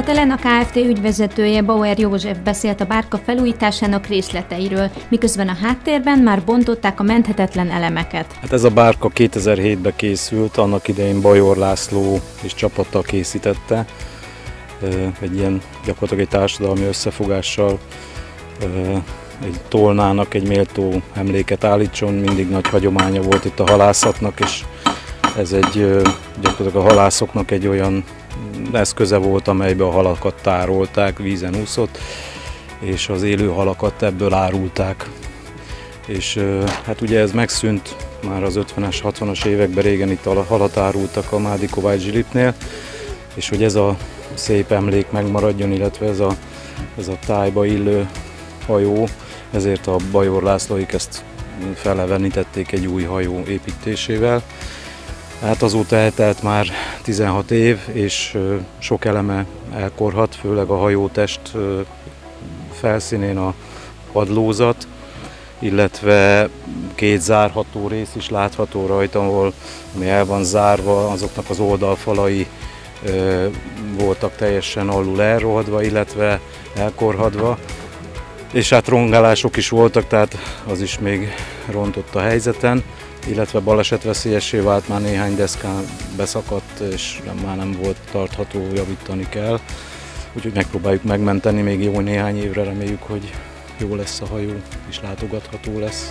A Telena Kft. Ügyvezetője Bauer József beszélt a bárka felújításának részleteiről, miközben a háttérben már bontották a menthetetlen elemeket. Hát ez a bárka 2007-ben készült, annak idején Bajor László és csapata készítette. Egy ilyen gyakorlatilag egy társadalmi összefogással, egy tolnának egy méltó emléket állítson, mindig nagy hagyománya volt itt a halászatnak, és ez egy gyakorlatilag a halászoknak egy olyan eszköze volt, amelyben a halakat tárolták, vízen úszott, és az élő halakat ebből árulták. És hát ugye ez megszűnt már az 50-es, 60-as években, régen itt a halat árultak a Mádi Kovács Zsilipnél, és hogy ez a szép emlék megmaradjon, illetve ez a tájba illő hajó, ezért a Bajor Lászlóik ezt felevenítették egy új hajó építésével. Hát azóta eltelt már 16 év, és sok eleme elkorhat, főleg a hajótest felszínén a padlózat, illetve két zárható rész is látható rajta, ahol ami el van zárva, azoknak az oldalfalai voltak teljesen alul elrohadva, illetve elkorhadva. És hát rongálások is voltak, tehát az is még rontott a helyzeten, illetve balesetveszélyessé vált, már néhány deszkán beszakadt, és már nem volt tartható, javítani kell. Úgyhogy megpróbáljuk megmenteni még jó néhány évre, reméljük, hogy jó lesz a hajó, és látogatható lesz.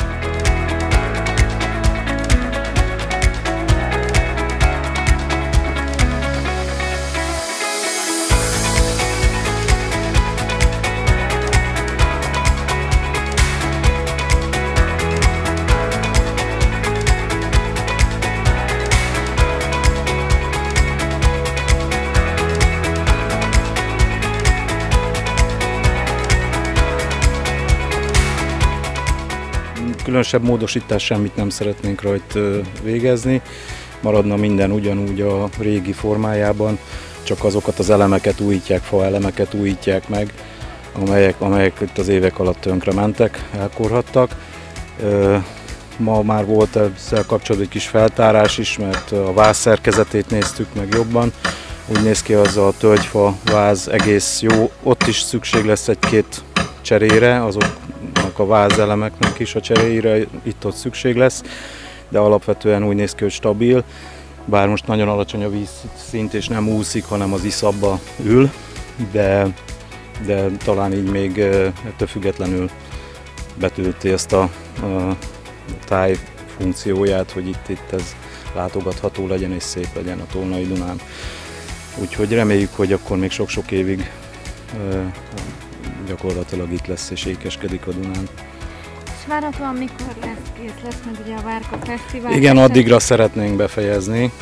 Különösebb módosítás semmit nem szeretnénk rajta végezni, maradna minden ugyanúgy a régi formájában, csak azokat az elemeket újítják, faelemeket újítják meg, amelyek itt az évek alatt tönkre mentek, elkorhattak. Ma már volt ezzel kapcsolatban egy kis feltárás is, mert a váz szerkezetét néztük meg jobban. Úgy néz ki, az a tölgyfa váz egész jó, ott is szükség lesz egy-két cserére, azoknak a vázelemeknek is a cseréire itt-ott szükség lesz, de alapvetően úgy néz ki, hogy stabil, bár most nagyon alacsony a vízszint és nem úszik, hanem az iszapba ül, de talán így még ettől függetlenül betölti ezt a táj funkcióját, hogy itt ez látogatható legyen és szép legyen a Tolnai Dunán. Úgyhogy reméljük, hogy akkor még sok-sok évig gyakorlatilag itt lesz és ékeskedik a Dunán. És várhatóan mikor kész lesz meg ugye a Bárka Fesztivál? Igen, addigra szeretnénk befejezni.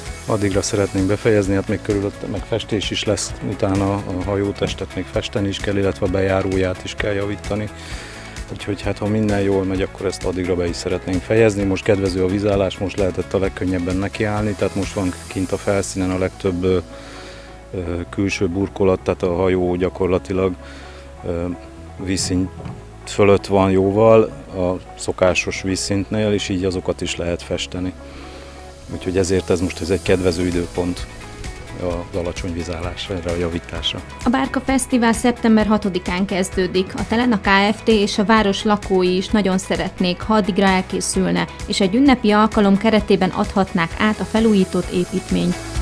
Hát még körülötte meg festés is lesz, utána a hajótestet még festeni is kell, illetve a bejáróját is kell javítani. Úgyhogy hát ha minden jól megy, akkor ezt addigra be is szeretnénk fejezni. Most kedvező a vízállás, most lehetett a legkönnyebben nekiállni, tehát most van kint a felszínen a legtöbb külső burkolat, tehát a hajó gyakorlatilag vízszint fölött van jóval, a szokásos vízszintnél, és így azokat is lehet festeni. Úgyhogy ezért ez most egy kedvező időpont az alacsony vízállásra, erre a javításra. A Bárka Fesztivál szeptember 6-án kezdődik. A Telena Kft. És a város lakói is nagyon szeretnék, ha addigra elkészülne, és egy ünnepi alkalom keretében adhatnák át a felújított építményt.